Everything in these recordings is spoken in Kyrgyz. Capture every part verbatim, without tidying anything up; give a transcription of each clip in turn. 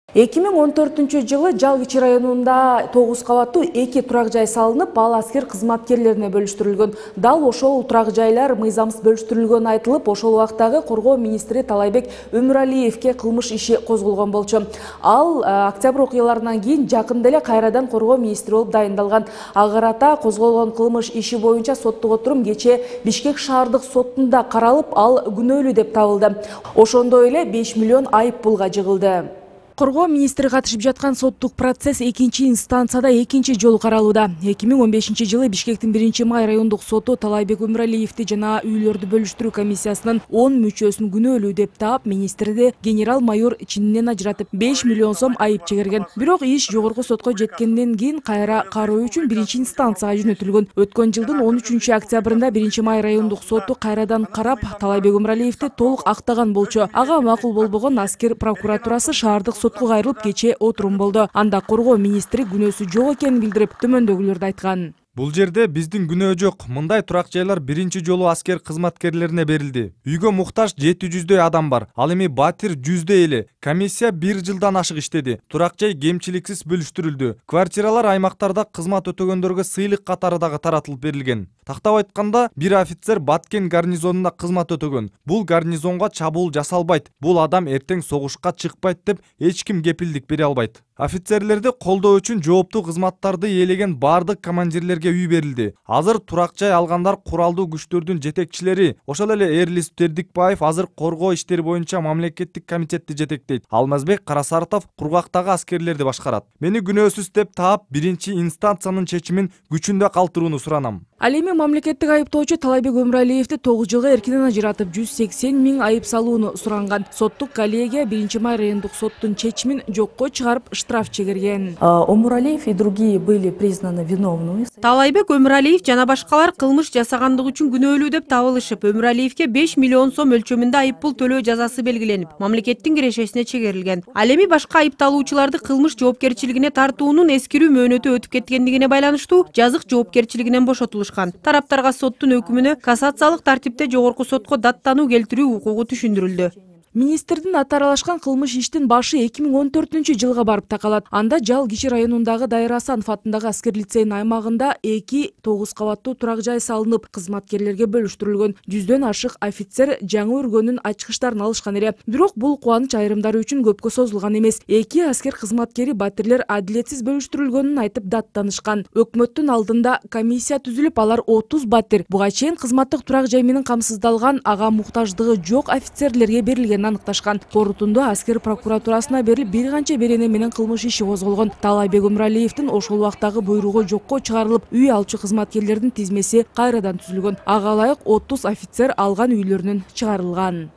эки миң он төртүнчү жылы Жалгичи районунда тогуз кабаттуу эки турак жай салынып, ал аскер кызматкерлерине бөлүштүрүлгөн. Дал ошол турак жайлар мыйзамсыз бөлүштүрүлгөнү айтылып, ошол убактагы коргоо министри Талайбек Өмүралиевке кылмыш иши козголгон болчу. Ал октябрь окуяларынан кийин жакында эле кайрадан коргоо министри болуп дайындалган. Ага карата козголгон кылмыш иши боюнча соттук отурум кечээ Бишкек шаардык сотунда каралып, ал күнөөлүү деп табылды. Ошондой эле беш миллион айып пулга жыгылды. Коргоо министри катышып жаткан соттук процесс экинчи инстанцияда экинчи жолу каралууда. эки миң он бешинчи жылы Бишкектин биринчи май райондук соту Талайбек Өмүралиевди жана үйлөрдү бөлүштүрүү комиссиясынын он мүчөсүн күнөөлүү деп таап, министрди генерал-майор чининен ажыратып беш миллион сом айып чегерген. Бирок иш жогорку сотко жеткенден кийин кайра кароо үчүн биринчи инстанцияга жөнөтүлгөн. Өткөн жылдын он үчүнчү октябрында биринчи май райондук соту кайрадан карап, Талайбек Өмүралиевди толук актаган болчу. Ага макул болбогон аскер прокуратурасы шаардык сотко кайрылып кечээ отурум болду. Анда коргоо министри күнөөсү жок экенин билдирип, төмөндөгүлөрдү айткан. Бул жерде биздин күнөө жок. Мындай турак жайлар биринчи жолу аскер кызматкерлерине берилди. Үйгө муктаж жети жүздөй адам бар. Ал эми батир жүздөй эле. Комиссия бир жылдан ашык иштеди. Турак жай кемчиликсиз бөлүштүрүлдү. Квартиралар аймактарда кызмат өтөгөндөргө сыйлык катары дагы таратылып берилген. Тактап айтканда, бир офицер Баткен гарнизонунда кызмат өтөгөн. Бул гарнизонго чабуул жасалбайт. Бул адам эртең согушка чыкпайт деп эч ким кепилдик бере албайт. Офицерлерди колдоо үчүн жооптуу кызматтарды ээлеген бардык командирлерге үй берилди. Азыр турак жай алгандар куралдуу күчтөрдүн жетекчилери. Ошол эле Эрлис Тердикбаев азыр коргоо иштери боюнча мамлекеттик комитетти жетектейт. Алмазбек Карасартов кургактагы аскерлерди башкарат. Мени күнөөсүз деп таап, биринчи инстанциянын чечимин күчүндө калтырууну суранам. Ал эми мамлекеттик айыптоочу Талайбек Өмүралиевди тогуз жылга эркинен ажыратып, жүз сексен миң айып салууну суранган. Соттук коллегия биринчи май райондук соттун чечимин жокко чыгарып штраф чегерген. Өмүралиев и другие были признаны виновными. Талайбек Өмүралиев жана башкалар кылмыш жасагандыгы үчүн күнөөлүү деп табылышып, Өмүралиевке беш миллион сом өлчөмүндө айып пул төлөө жазасы белгиленип, мамлекеттин кирешесине чегерилген. Ал эми башка айыпталуучуларды кылмыш жоопкерчилигине тартуунун эскирүү мөөнөтү өтүп кеткендигине байланыштуу жазык жоопкерчилигинен бошотулуш. Тараптарга соттун өкүмүнө кассациялык тартипте жогорку сотко даттануу келтирүү укугу түшүндүрүлдү. Министрдин аты аралашкан кылмыш иштин башы эки миң он төртүнчү жылга барып такалат. Анда Жалгичи районундагы Дайыр Асанов атындагы аскер лицейнин аймагында эки тогуз кабаттуу турак жай салынып, кызматкерлерге бөлүштүрүлгөн. Жүздөн ашык офицер жаңы өргөнүн ачкычтарын алышкан эле. Бирок бул кубаныч айрымдары үчүн көпкө созулган эмес. Эки аскер кызматкери батирлер адилетсиз бөлүштүрүлгөнүн айтып даттанышкан. Өкмөттүн алдында комиссия түзүлүп, алар отуз батир буга чейин кызматтык турак жай менен камсыздалган, ага муктаждыгы жок офицерлерге берилген аныкташкан. Корутунду аскер прокуратурасына берилип, бир канча берене менен кылмыш иши козголгон. Талайбек Өмүралиевдин ошол убактагы буйругу жокко чыгарылып, үй алчу кызматкерлердин тизмеси кайрадан түзүлгөн. Ага ылайык отуз офицер алган үйлөрүнөн чыгарылган.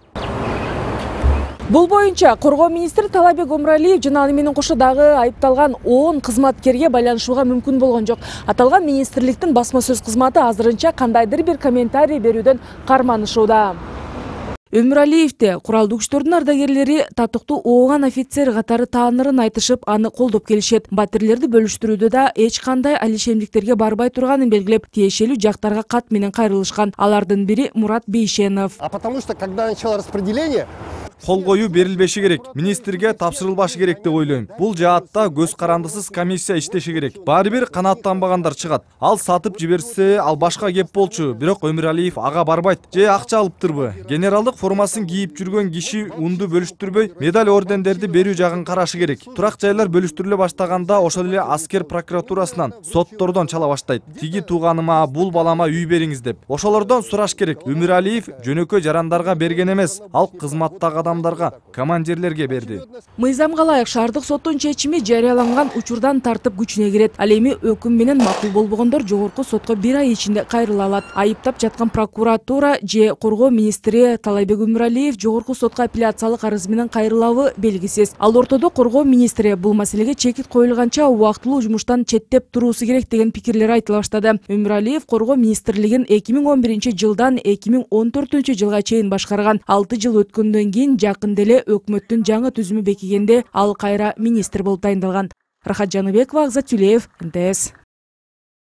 Бул боюнча коргоо министри Талайбек Өмүралиев жана аны менен кошо дагы айыпталган он кызматкерге байланышууга мүмкүн болгон жок. Аталган министрликтин басма сөз кызматы азырынча кандайдыр бир комментарий берүүдөн карманышууда. Өмүралиевди куралдуу күчтөрдүн ардагерлери татыктуу ооган офицер катары таанырын айтышып, аны колдоп келишет. Батирлерди бөлүштүрүүдө да эч кандай алишемдиктерге барбай турганын белгилеп, тиешелүү жактарга кат менен кайрылышкан. Алардын бири Мурат Бейшенов. А потому что когда начало распределение, кол коюу берилбеши керек, министрге тапшырылбашы керек деп ойлойм. Бул жаатта көз карандысыз комиссия иштеши керек. Баары бир канааттанбагандар чыгат. Ал сатып жиберсе, ал башка кеп болчу. Бирок Өмүралиев ага барбайт. Же акча алыптырбы? Генералдык формасын кийип жүргөн киши унду бөлүштүрбөй, медаль ордендерди берүү жагын карашы керек. Турак жайлар бөлүштүрүлө баштаганда ошол эле аскер прокуратурасынан, соттордон чала баштайт. Тиги тууганыма, бул балама үй бериңиз деп. Ошолордон сураш керек. Өмүралиев жөнөкөй жарандарга берген эмес, ал кызматтагы адамдарга, командирлерге берди. Мыйзамга ылайык шаардык соттун чечими жарыяланган учурдан тартып күчүнө кирет. Ал эми өкүм менен макул болбогондор жогорку сотко бир ай ичинде кайрыла алат. Айыптап жаткан прокуратура же коргоо министри Талайбек Өмүралиев жогорку сотко апелляциялык арыз менен кайрылабы белгисиз. Ал ортодо коргоо министри бул маселеге чекит коюлганча убактылуу жумуштан четтеп туруусу керек деген пикирлер айтыла баштады. Өмүралиев коргоо министрлигин эки миң он биринчи жылдан эки миң он төртүнчү жылга чейин башкарган. алты жыл өткөндөн кийин жакында эле өкмөттүн жаңы түзүмү бекигенде ал кайра министр болуп дайындалган. Рахат Жаныбекова, Акзат Тюлеев, эн тэ эс.